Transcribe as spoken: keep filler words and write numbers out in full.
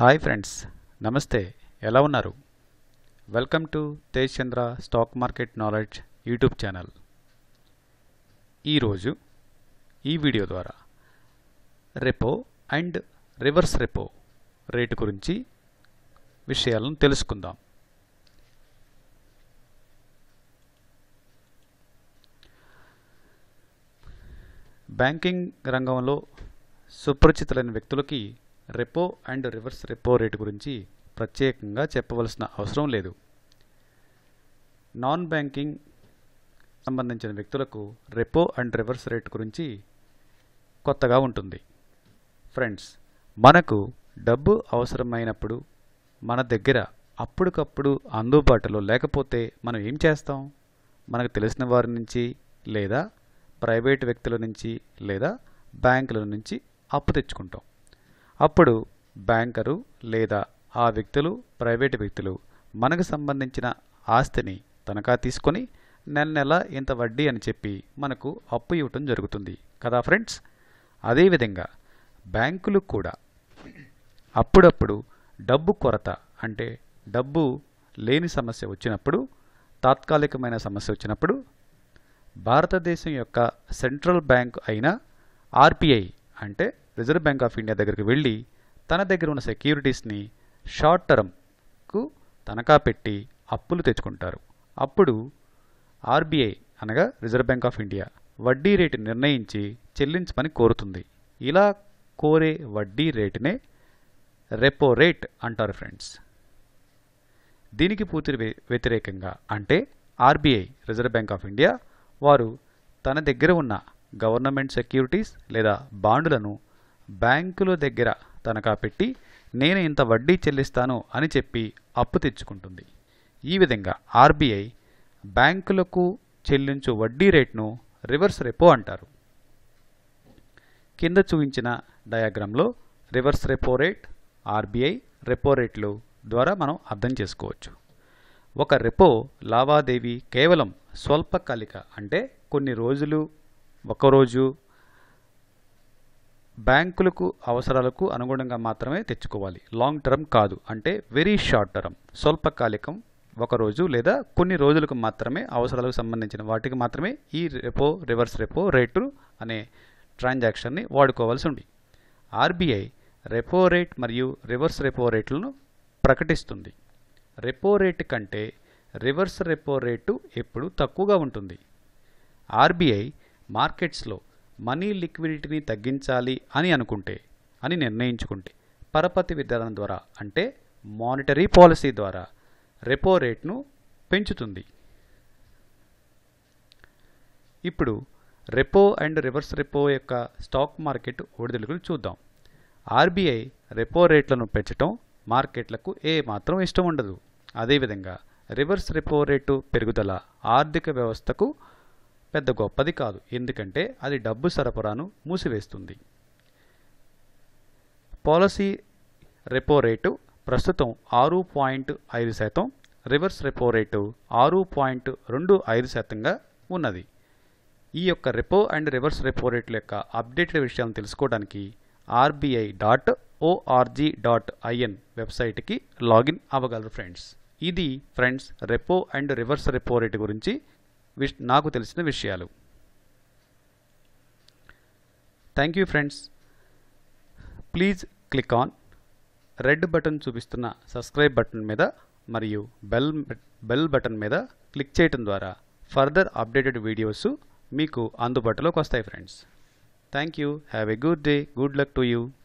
Hi friends, నమస్తే. ఎలా ఉన్నారు? Welcome to Tej Chandra stock market knowledge YouTube channel. ఈరోజు ఈ వీడియో ద్వారా repo and reverse repo rate గురించి విషయాలను తెలుసుకుందాం. బ్యాంకింగ్ రంగంలో సుపరిచితులైన వ్యక్తులకి repo and reverse repo rate గురించి ప్రత్యేకంగా చెప్పవలసిన అవసరం లేదు. నాన్ బ్యాంకింగ్ సంబంధించిన వ్యక్తులకు రెపో అండ్ రివర్స్ రేటు గురించి కొత్తగా ఉంటుంది. ఫ్రెండ్స్, మనకు డబ్బు అవసరమైనప్పుడు మన దగ్గర అప్పటికప్పుడు అందుబాటులో లేకపోతే మనం ఏం చేస్తాం? మనకు తెలిసిన వారి నుంచి లేదా ప్రైవేట్ వ్యక్తుల నుంచి లేదా బ్యాంకుల నుంచి అప్పు తెచ్చుకుంటాం. అప్పుడు బ్యాంకరు లేదా ఆ వ్యక్తులు ప్రైవేటు వ్యక్తులు మనకు సంబంధించిన ఆస్తిని తనఖా తీసుకొని నెల నెల ఇంత వడ్డీ అని చెప్పి మనకు అప్పు ఇవ్వటం జరుగుతుంది కదా ఫ్రెండ్స్. అదేవిధంగా బ్యాంకులు కూడా అప్పుడప్పుడు డబ్బు కొరత అంటే డబ్బు లేని సమస్య వచ్చినప్పుడు, తాత్కాలికమైన సమస్య వచ్చినప్పుడు భారతదేశం యొక్క సెంట్రల్ బ్యాంక్ అయిన ఆర్బీఐ అంటే రిజర్వ్ బ్యాంక్ ఆఫ్ ఇండియా దగ్గరికి వెళ్ళి తన దగ్గర ఉన్న సెక్యూరిటీస్ని షార్ట్ టర్మ్కు తనఖా పెట్టి అప్పులు తెచ్చుకుంటారు. అప్పుడు ఆర్బీఐ అనగా రిజర్వ్ బ్యాంక్ ఆఫ్ ఇండియా వడ్డీ రేటు నిర్ణయించి చెల్లించమని కోరుతుంది. ఇలా కోరే వడ్డీ రేటునే రెపో రేట్ అంటారు ఫ్రెండ్స్. దీనికి పూర్తి వ్యతిరేకంగా అంటే RBI reserve bank of India వారు తన దగ్గర ఉన్న గవర్నమెంట్ సెక్యూరిటీస్ లేదా బాండులను బ్యాంకుల దగ్గర తనఖా పెట్టి నేను ఇంత వడ్డీ చెల్లిస్తాను అని చెప్పి అప్పు తెచ్చుకుంటుంది. ఈ విధంగా ఆర్బీఐ బ్యాంకులకు చెల్లించు వడ్డీ రేటును రివర్స్ రెపో అంటారు. కింద చూపించిన డయాగ్రామ్లో reverse repo rate, RBI repo రేట్లు ద్వారా మనం అర్థం చేసుకోవచ్చు. ఒక రెపో లావాదేవీ కేవలం స్వల్పకాలిక అంటే కొన్ని రోజులు, ఒకరోజు బ్యాంకులకు అవసరాలకు అనుగుణంగా మాత్రమే తెచ్చుకోవాలి. లాంగ్ టర్మ్ కాదు, అంటే వెరీ షార్ట్ టర్మ్, స్వల్పకాలికం, ఒకరోజు లేదా కొన్ని రోజులకు మాత్రమే అవసరాలకు సంబంధించిన వాటికి మాత్రమే ఈ రెపో రివర్స్ రెపో రేటు అనే ట్రాన్సాక్షన్ని వాడుకోవాల్సి ఉంది. ఆర్బీఐ రెపో రేట్ మరియు రివర్స్ రెపో రేట్లను ప్రకటిస్తుంది. రెపో రేటు కంటే రివర్స్ రెపో రేటు ఎప్పుడు తక్కువగా ఉంటుంది. ఆర్బీఐ మార్కెట్స్లో మనీ లిక్విడిటీని తగ్గించాలి అని అనుకుంటే అని నిర్ణయించుకుంటే పరపతి విధానం ద్వారా అంటే మానిటరీ పాలసీ ద్వారా రెపో రేట్ను పెంచుతుంది. ఇప్పుడు రెపో అండ్ రివర్స్ రెపో యొక్క స్టాక్ మార్కెట్ ఒడిదుడుకులు చూద్దాం. ఆర్బీఐ రెపో రేట్లను పెంచడం మార్కెట్లకు ఏ మాత్రం ఇష్టం ఉండదు. అదేవిధంగా రివర్స్ రెపో రేటు పెరుగుదల ఆర్థిక వ్యవస్థకు పెద్ద గొప్పది కాదు, ఎందుకంటే అది డబ్బు సరఫరాను మూసివేస్తుంది. పాలసీ రెపో రేటు ప్రస్తుతం ఆరు పాయింట్ ఐదు శాతం, రివర్స్ రెపో రేటు ఆరు పాయింట్ రెండు ఐదు శాతంగా ఉన్నది. ఈ యొక్క రెపో అండ్ రివర్స్ రెపో రేట్ల యొక్క అప్డేటెడ్ విషయాలను తెలుసుకోవడానికి RBI dot ORG dot IN వెబ్సైట్కి లాగిన్ అవ్వగలరు ఫ్రెండ్స్. ఇది friends repo and reverse repo rate గురించి విష్ నాకు తెలిసిన విషయాలు. Thank you friends. Please click on red button చూపిస్తున్న సబ్స్క్రైబ్ బటన్ మీద మరియు బెల్ బెల్ బటన్ మీద క్లిక్ చేయడం ద్వారా ఫర్దర్ అప్డేటెడ్ వీడియోస్ మీకు అందుబాటులోకి వస్తాయి friends. Thank you. Have a good day. Good luck to you.